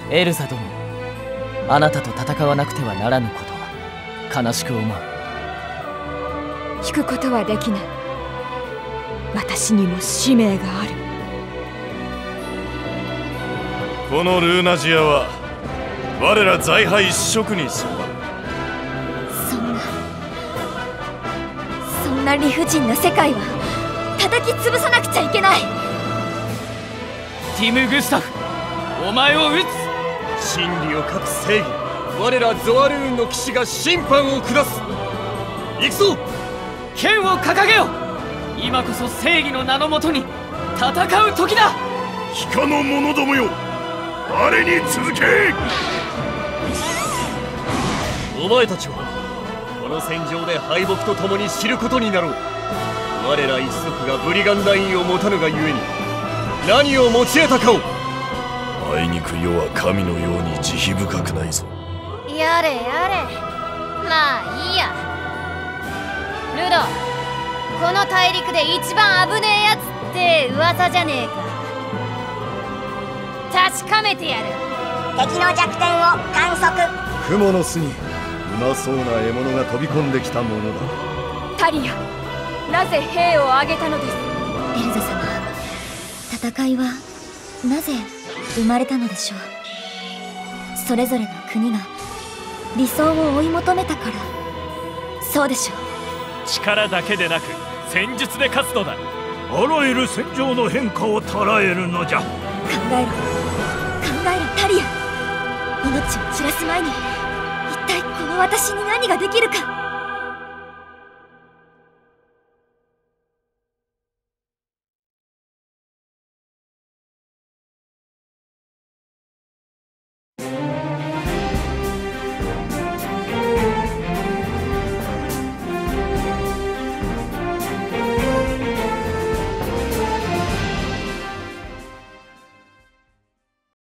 エルザ殿、あなたと戦わなくてはならぬことは悲しく思う。 引くことはできない。私にも使命がある。 このルーナジアは我ら財配一色にする。 そんな理不尽な世界は叩き潰さなくちゃいけない。 ティム・グスタフ、お前を撃つ。 真理を書く正義、我らゾアルーンの騎士が審判を下す。行くぞ。 剣を掲げよ。今こそ正義の名のもとに戦う時だ。 非可の者どもよ、我に続け。 お前たちはこの戦場で敗北とともに知ることになろう。我ら一族がブリガンダインを持たぬがゆえに何を持ち得たかを。 あいにく世は神のように慈悲深くないぞ。 やれやれ、まあいいや。ルド、この大陸で一番危ねえやつって噂じゃねえか。確かめてやる。 敵の弱点を観測。 雲の巣にうまそうな獲物が飛び込んできたものだ。 タリア、なぜ兵を挙げたのです？ エルザ様、戦いはなぜ生まれたのでしょう。それぞれの国が理想を追い求めたから、そうでしょう。 力だけでなく戦術で勝つのだ。 あらゆる戦場の変化を捉えるのじゃ。 考えろタリア。命を散らす前に一体この私に何ができるか。